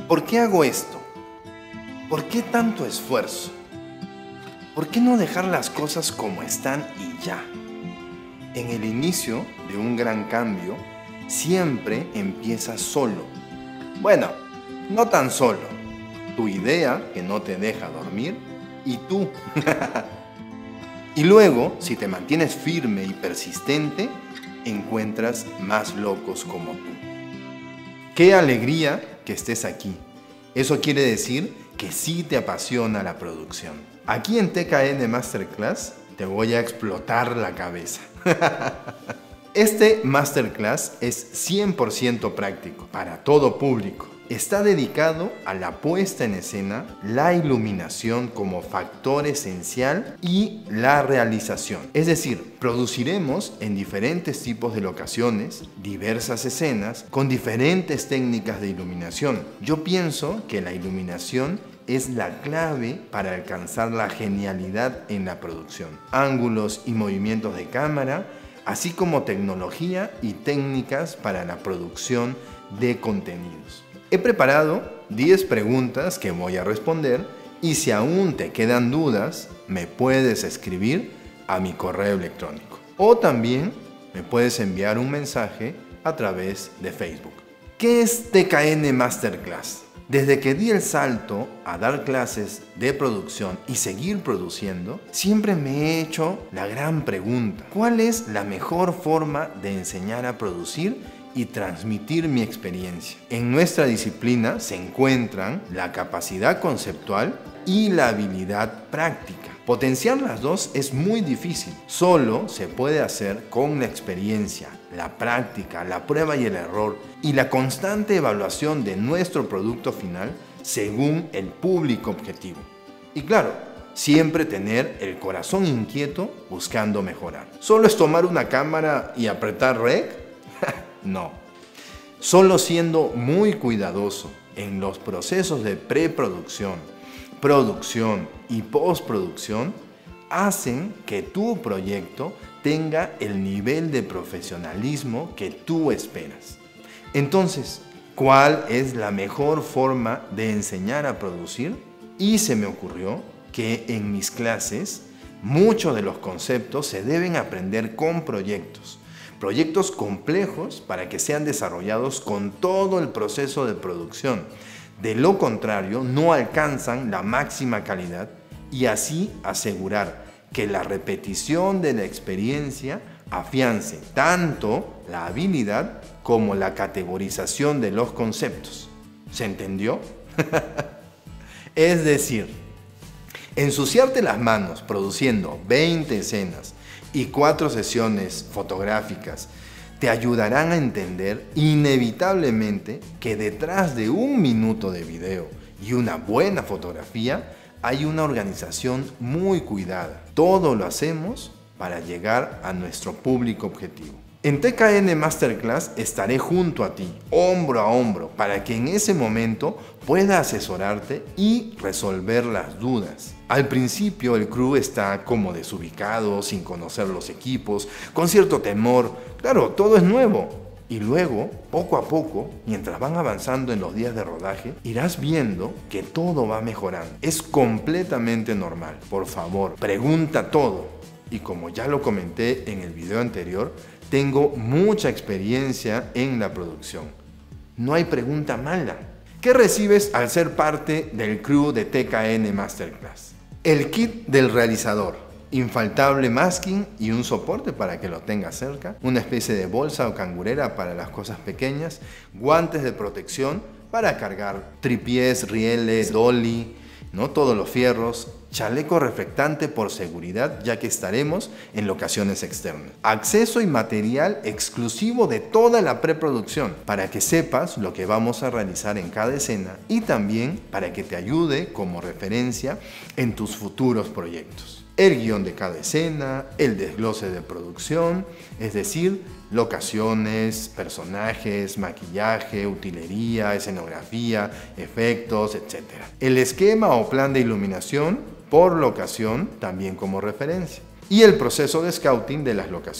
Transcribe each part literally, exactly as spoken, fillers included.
por qué hago esto? ¿Por qué tanto esfuerzo? ¿Por qué no dejar las cosas como están y ya? En el inicio de un gran cambio, siempre empieza solo. Bueno, no tan solo. Tu idea que no te deja dormir y tú. Y luego, si te mantienes firme y persistente, encuentras más locos como tú. ¡Qué alegría que estés aquí! Eso quiere decir que sí te apasiona la producción. Aquí en T K N Masterclass te voy a explotar la cabeza. Este Masterclass es cien por ciento práctico, para todo público. Está dedicado a la puesta en escena, la iluminación como factor esencial y la realización. Es decir, produciremos en diferentes tipos de locaciones, diversas escenas, con diferentes técnicas de iluminación. Yo pienso que la iluminación es la clave para alcanzar la genialidad en la producción. Ángulos y movimientos de cámara, así como tecnología y técnicas para la producción de contenidos. He preparado diez preguntas que voy a responder y si aún te quedan dudas, me puedes escribir a mi correo electrónico. O también me puedes enviar un mensaje a través de Facebook. ¿Qué es T K N Masterclass? Desde que di el salto a dar clases de producción y seguir produciendo, siempre me he hecho la gran pregunta: ¿cuál es la mejor forma de enseñar a producir y transmitir mi experiencia? En nuestra disciplina se encuentran la capacidad conceptual y la habilidad práctica. Potenciar las dos es muy difícil. Solo se puede hacer con la experiencia, la práctica, la prueba y el error y la constante evaluación de nuestro producto final según el público objetivo. Y claro, siempre tener el corazón inquieto buscando mejorar. ¿Solo es tomar una cámara y apretar rec? No. Solo siendo muy cuidadoso en los procesos de preproducción, producción y postproducción hacen que tu proyecto tenga el nivel de profesionalismo que tú esperas. Entonces, ¿cuál es la mejor forma de enseñar a producir? Y se me ocurrió que en mis clases muchos de los conceptos se deben aprender con proyectos. Proyectos complejos para que sean desarrollados con todo el proceso de producción. De lo contrario, no alcanzan la máxima calidad y así asegurar que la repetición de la experiencia afiance tanto la habilidad como la categorización de los conceptos. ¿Se entendió? Es decir, ensuciarte las manos produciendo veinte escenas y cuatro sesiones fotográficas te ayudarán a entender inevitablemente que detrás de un minuto de video y una buena fotografía hay una organización muy cuidada. Todo lo hacemos para llegar a nuestro público objetivo. En T K N Masterclass estaré junto a ti, hombro a hombro, para que en ese momento pueda asesorarte y resolver las dudas. Al principio el crew está como desubicado, sin conocer los equipos, con cierto temor. Claro, todo es nuevo. Y luego, poco a poco, mientras van avanzando en los días de rodaje, irás viendo que todo va mejorando. Es completamente normal. Por favor, pregunta todo. Y como ya lo comenté en el video anterior, tengo mucha experiencia en la producción. No hay pregunta mala. ¿Qué recibes al ser parte del crew de T K N Masterclass? El kit del realizador, infaltable masking y un soporte para que lo tengas cerca, una especie de bolsa o cangurera para las cosas pequeñas, guantes de protección para cargar tripiés, rieles, dolly, ¿no? Todos los fierros, chaleco reflectante por seguridad ya que estaremos en locaciones externas, acceso y material exclusivo de toda la preproducción para que sepas lo que vamos a realizar en cada escena y también para que te ayude como referencia en tus futuros proyectos. El guión de cada escena, el desglose de producción, es decir, locaciones, personajes, maquillaje, utilería, escenografía, efectos, etcétera. El esquema o plan de iluminación por locación, también como referencia. Y el proceso de scouting de las locaciones.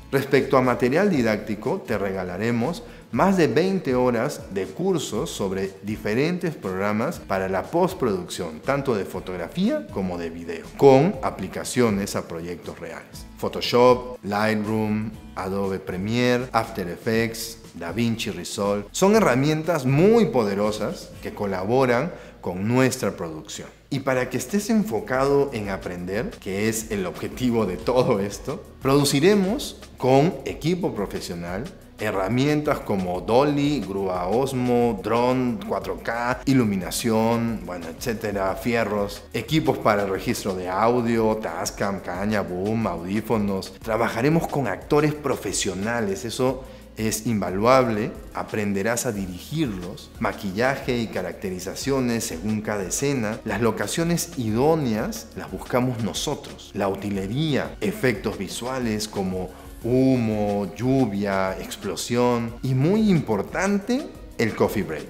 Respecto a material didáctico, te regalaremos más de veinte horas de cursos sobre diferentes programas para la postproducción, tanto de fotografía como de video, con aplicaciones a proyectos reales. Photoshop, Lightroom, Adobe Premiere, After Effects, DaVinci Resolve son herramientas muy poderosas que colaboran con nuestra producción. Y para que estés enfocado en aprender, que es el objetivo de todo esto, produciremos con equipo profesional herramientas como Dolly, grúa Osmo, dron cuatro K, iluminación, bueno, etcétera, fierros, equipos para el registro de audio, Tascam, caña, boom, audífonos. Trabajaremos con actores profesionales, eso es invaluable, aprenderás a dirigirlos, maquillaje y caracterizaciones según cada escena. Las locaciones idóneas las buscamos nosotros. La utilería, efectos visuales como humo, lluvia, explosión y muy importante, el coffee break.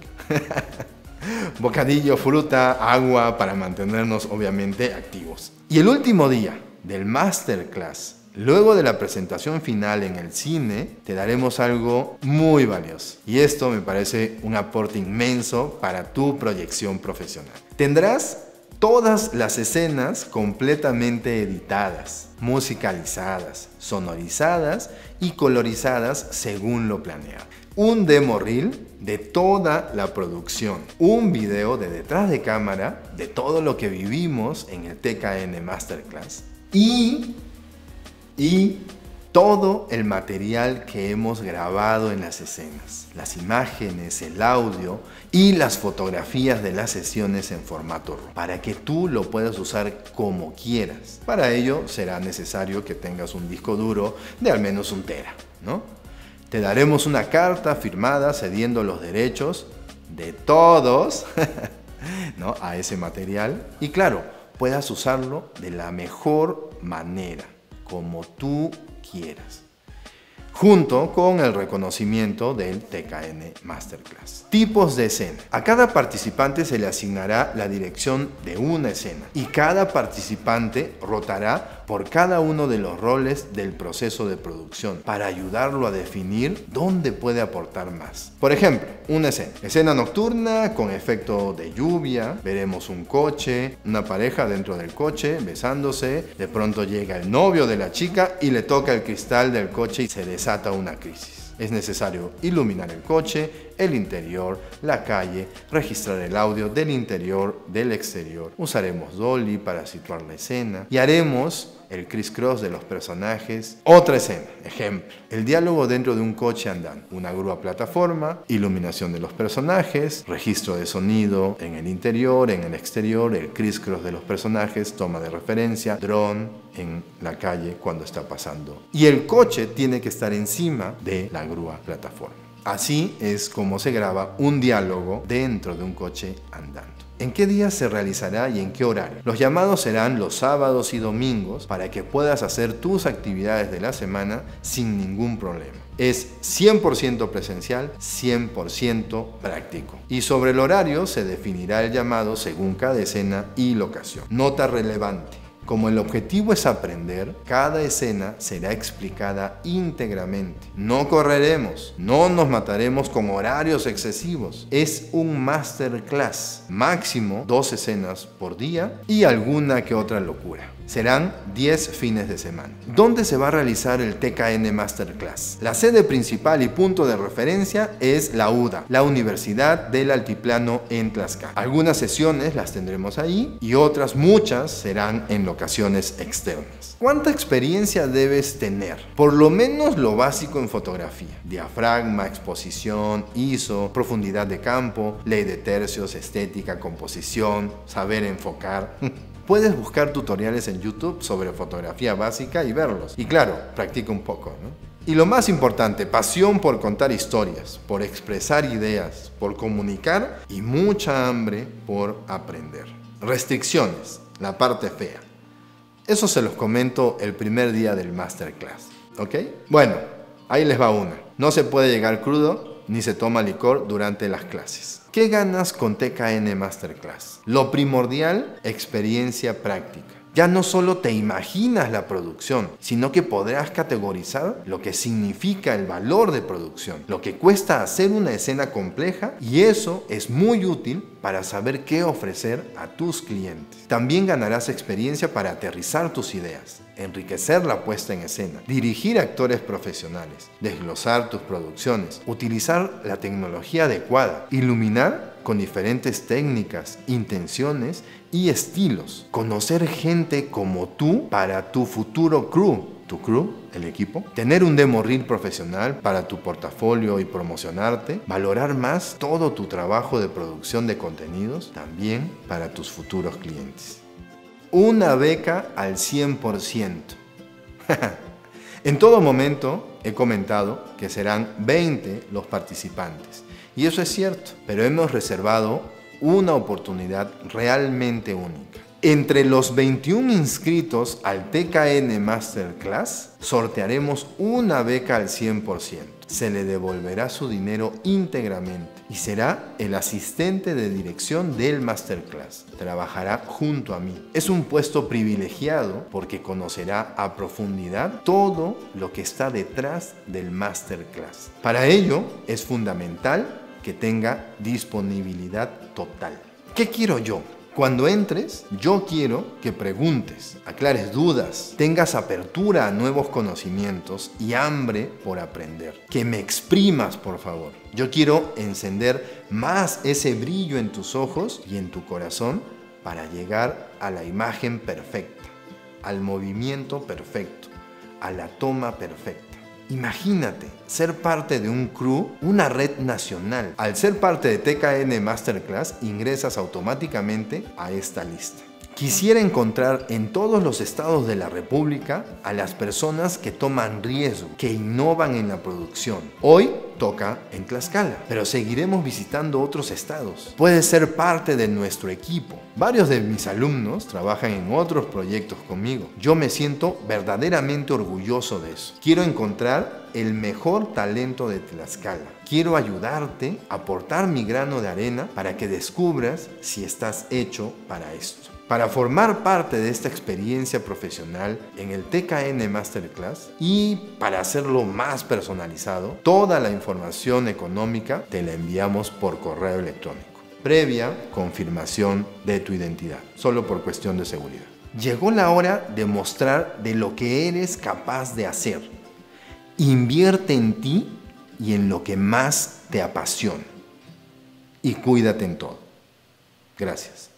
Bocadillo, fruta, agua para mantenernos obviamente activos. Y el último día del Masterclass, luego de la presentación final en el cine, te daremos algo muy valioso. Y esto me parece un aporte inmenso para tu proyección profesional. Tendrás todas las escenas completamente editadas, musicalizadas, sonorizadas y colorizadas según lo planeado. Un demo reel de toda la producción. Un video de detrás de cámara de todo lo que vivimos en el T K N Masterclass. Y... y todo el material que hemos grabado en las escenas, las imágenes, el audio y las fotografías de las sesiones en formato RAW, para que tú lo puedas usar como quieras. Para ello será necesario que tengas un disco duro de al menos un tera, ¿no? Te daremos una carta firmada cediendo los derechos de todos ¿no? a ese material y claro, puedas usarlo de la mejor manera, como tú quieras, junto con el reconocimiento del T K N Masterclass. Tipos de escena. A cada participante se le asignará la dirección de una escena y cada participante rotará por cada uno de los roles del proceso de producción para ayudarlo a definir dónde puede aportar más. Por ejemplo, una escena. Escena nocturna con efecto de lluvia. Veremos un coche, una pareja dentro del coche besándose. De pronto llega el novio de la chica y le toca el cristal del coche y se desata una crisis. Es necesario iluminar el coche, el interior, la calle, registrar el audio del interior, del exterior. Usaremos Dolly para situar la escena y haremos el criss-cross de los personajes. Otra escena, ejemplo, el diálogo dentro de un coche andando, una grúa plataforma, iluminación de los personajes, registro de sonido en el interior, en el exterior, el criss-cross de los personajes, toma de referencia, dron en la calle cuando está pasando. Y el coche tiene que estar encima de la grúa plataforma. Así es como se graba un diálogo dentro de un coche andando. ¿En qué día se realizará y en qué horario? Los llamados serán los sábados y domingos para que puedas hacer tus actividades de la semana sin ningún problema. Es cien por ciento presencial, cien por ciento práctico. Y sobre el horario se definirá el llamado según cada escena y locación. Nota relevante. Como el objetivo es aprender, cada escena será explicada íntegramente. No correremos, no nos mataremos con horarios excesivos. Es un masterclass, máximo dos escenas por día y alguna que otra locura. Serán diez fines de semana. ¿Dónde se va a realizar el T K N Masterclass? La sede principal y punto de referencia es la U D A, la Universidad del Altiplano en Tlaxcala. Algunas sesiones las tendremos ahí y otras muchas serán en locaciones externas. ¿Cuánta experiencia debes tener? Por lo menos lo básico en fotografía. Diafragma, exposición, I S O, profundidad de campo, ley de tercios, estética, composición, saber enfocar. Puedes buscar tutoriales en YouTube sobre fotografía básica y verlos. Y claro, practica un poco, ¿no? Y lo más importante, pasión por contar historias, por expresar ideas, por comunicar y mucha hambre por aprender. Restricciones, la parte fea. Eso se los comento el primer día del Masterclass, ¿ok? Bueno, ahí les va una. No se puede llegar crudo ni se toma licor durante las clases. ¿Qué ganas con T K N Masterclass? Lo primordial, experiencia práctica. Ya no solo te imaginas la producción, sino que podrás categorizar lo que significa el valor de producción, lo que cuesta hacer una escena compleja, y eso es muy útil para saber qué ofrecer a tus clientes. También ganarás experiencia para aterrizar tus ideas, enriquecer la puesta en escena, dirigir actores profesionales, desglosar tus producciones, utilizar la tecnología adecuada, iluminar con diferentes técnicas, intenciones y estilos, conocer gente como tú para tu futuro crew, tu crew, el equipo, tener un demo reel profesional para tu portafolio y promocionarte, valorar más todo tu trabajo de producción de contenidos también para tus futuros clientes. Una beca al cien por ciento. En todo momento he comentado que serán veinte los participantes. Y eso es cierto, pero hemos reservado una oportunidad realmente única. Entre los veintiún inscritos al T K N Masterclass, sortearemos una beca al cien por ciento. Se le devolverá su dinero íntegramente y será el asistente de dirección del Masterclass. Trabajará junto a mí. Es un puesto privilegiado porque conocerá a profundidad todo lo que está detrás del Masterclass. Para ello es fundamental que tenga disponibilidad total. ¿Qué quiero yo? Cuando entres, yo quiero que preguntes, aclares dudas, tengas apertura a nuevos conocimientos y hambre por aprender. Que me exprimas, por favor. Yo quiero encender más ese brillo en tus ojos y en tu corazón para llegar a la imagen perfecta, al movimiento perfecto, a la toma perfecta. Imagínate ser parte de un crew, una red nacional. Al ser parte de T K N Masterclass, ingresas automáticamente a esta lista. Quisiera encontrar en todos los estados de la República a las personas que toman riesgo, que innovan en la producción. Hoy toca en Tlaxcala, pero seguiremos visitando otros estados. Puedes ser parte de nuestro equipo. Varios de mis alumnos trabajan en otros proyectos conmigo. Yo me siento verdaderamente orgulloso de eso. Quiero encontrar el mejor talento de Tlaxcala. Quiero ayudarte a aportar mi grano de arena para que descubras si estás hecho para esto. Para formar parte de esta experiencia profesional en el T K N Masterclass y para hacerlo más personalizado, toda la información económica te la enviamos por correo electrónico, previa confirmación de tu identidad, solo por cuestión de seguridad. Llegó la hora de mostrar de lo que eres capaz de hacer. Invierte en ti y en lo que más te apasiona. Y cuídate en todo. Gracias.